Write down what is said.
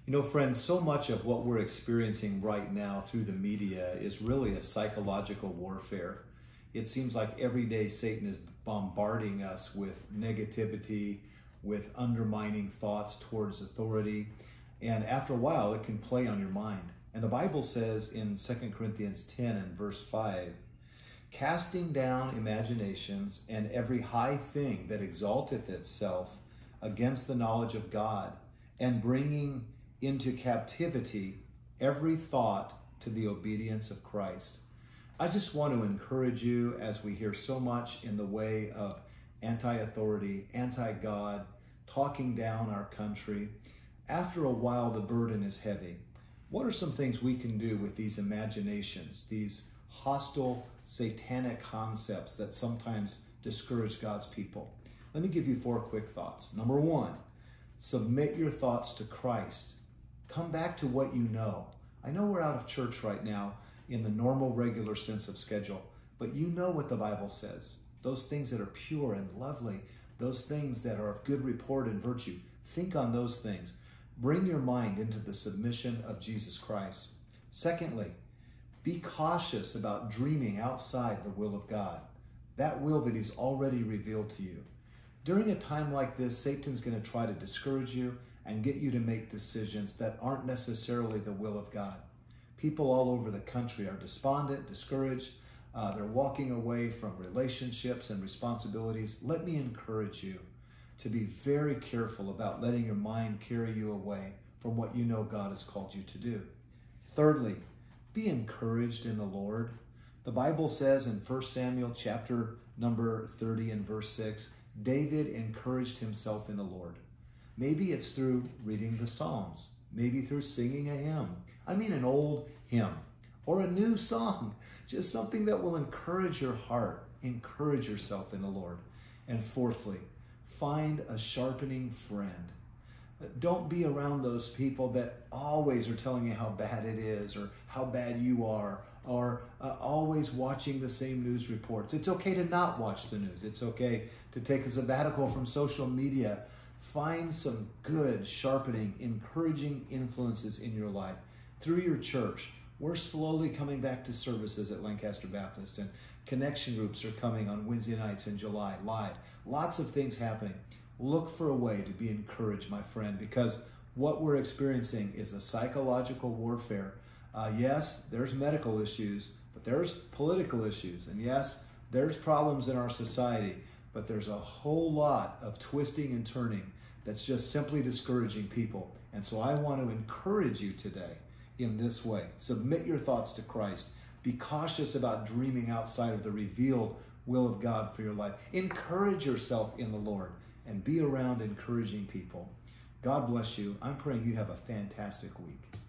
You know, friends, so much of what we're experiencing right now through the media is really a psychological warfare. It seems like every day Satan is bombarding us with negativity, with undermining thoughts towards authority. And after a while, it can play on your mind. And the Bible says in 2 Corinthians 10 and verse 5, casting down imaginations and every high thing that exalteth itself against the knowledge of God, and bringing into captivity every thought to the obedience of Christ. I just want to encourage you, as we hear so much in the way of anti-authority, anti-God, talking down our country. After a while, the burden is heavy. What are some things we can do with these imaginations, these hostile, satanic concepts that sometimes discourage God's people? Let me give you 4 quick thoughts. Number 1, submit your thoughts to Christ. Come back to what you know. I know we're out of church right now in the normal, regular sense of schedule, but you know what the Bible says. Those things that are pure and lovely, those things that are of good report and virtue. Think on those things. Bring your mind into the submission of Jesus Christ. Secondly, be cautious about dreaming outside the will of God, that will that He's already revealed to you. During a time like this, Satan's going to try to discourage you and get you to make decisions that aren't necessarily the will of God. People all over the country are despondent, discouraged. They're walking away from relationships and responsibilities. Let me encourage you to be very careful about letting your mind carry you away from what you know God has called you to do. Thirdly, be encouraged in the Lord. The Bible says in 1 Samuel chapter number 30 and verse 6, David encouraged himself in the Lord. Maybe it's through reading the Psalms, maybe through singing a hymn. I mean an old hymn or a new song, just something that will encourage your heart. Encourage yourself in the Lord. And fourthly, find a sharpening friend. Don't be around those people that always are telling you how bad it is or how bad you are, or always watching the same news reports. It's okay to not watch the news. It's okay to take a sabbatical from social media. Find some good, sharpening, encouraging influences in your life. Through your church, we're slowly coming back to services at Lancaster Baptist, and connection groups are coming on Wednesday nights in July, live. Lots of things happening. Look for a way to be encouraged, my friend, because what we're experiencing is a psychological warfare. Yes, there's medical issues, but there's political issues. And yes, there's problems in our society, but there's a whole lot of twisting and turning that's just simply discouraging people. And so I want to encourage you today in this way. Submit your thoughts to Christ. Be cautious about dreaming outside of the revealed will of God for your life. Encourage yourself in the Lord and be around encouraging people. God bless you. I'm praying you have a fantastic week.